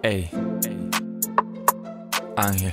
Ey, Ángel.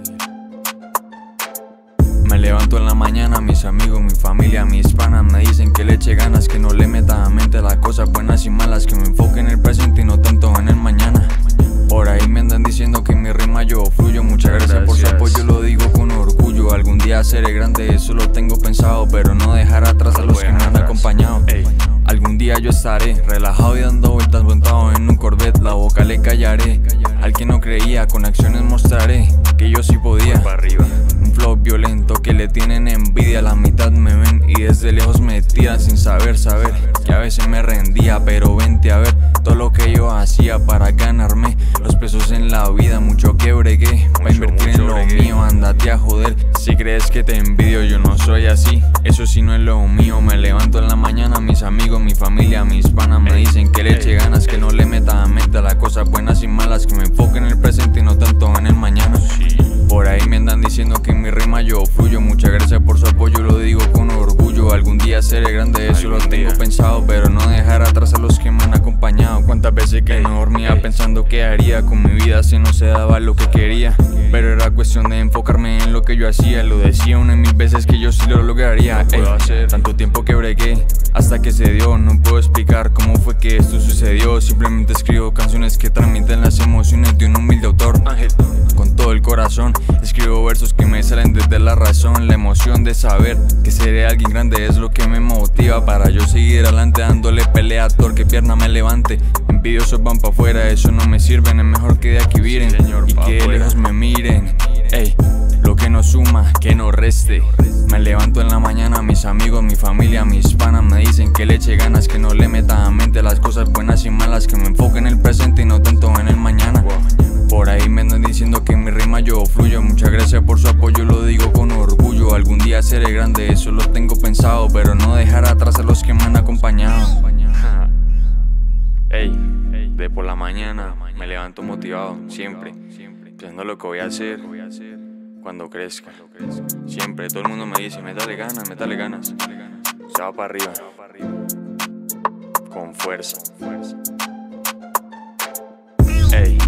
Me levanto en la mañana, mis amigos, mi familia, mis panas me dicen que le eche ganas, que no le meta a mente las cosas buenas y malas, que me enfoque en el presente y no tanto en el mañana. Por ahí me andan diciendo que en mi rima yo fluyo. Muchas gracias por su apoyo, lo digo con orgullo. Algún día seré grande, eso lo tengo pensado, pero no dejar atrás a los que me han acompañado. Algún día yo estaré relajado y dando vueltas montado en un Corvette, la boca le callaré. Al que no creía, con acciones mostraré que yo sí podía. Un flow violento que le tienen envidia, la mitad me ven y desde lejos me tiran sin saber, que a veces me rendía, pero vente a ver todo lo que yo hacía para ganarme los pesos en la vida, mucho que bregué para invertir en lo mío, ándate a joder. Si crees que te envidio, yo no soy así, eso sí no es lo mío. Me levanto en la mañana, mis amigos, mi familia, mis panas me dicen que le eche ganas, que no le meta a mente las cosas buenas y malas, que me enfoque en el presente y no tanto en el mañana. Por ahí me andan diciendo que en mi rima yo fluyo. Muchas gracias por su apoyo, lo digo con orgullo. Algún día seré grande, eso lo tengo pensado, pero no dejar atrás a los que me han acompañado. Cuántas veces que no dormía pensando qué haría con mi vida si no se daba lo que quería, pero era cuestión de enfocarme en lo que yo hacía. Lo decía una y mil veces que yo sí lo lograría. Tanto tiempo que bregué hasta que se dio, no puedo explicar cómo fue que esto sucedió. Simplemente escribo canciones que transmiten las emociones de un humilde autor. Con todo el corazón escribo versos que me salen desde la razón. La emoción de saber que seré alguien grande es lo que me motiva para yo seguir adelante, dándole pelea a todo el que pierna me levante. Envidiosos van pa' afuera, eso no me sirven, es mejor que de aquí viren y que de lejos me miren. Ey, lo que no suma, que no reste. Me levanto en la mañana, mis amigos, mi familia, mis panas me dicen que le eche ganas, que no le meta a mente las cosas buenas y malas, que me enfoque en el presente y no tanto en el mañana. Por ahí me andan diciendo que en mi rima yo fluyo. Muchas gracias por su apoyo, lo digo con orgullo. Algún día seré grande, eso lo tengo pensado, pero no dejar atrás a los que me han acompañado. Ey, de por la mañana me levanto motivado, siempre pensando lo que voy a hacer cuando crezca. Siempre, todo el mundo me dice, métale ganas. Se va para arriba, con fuerza. Ey.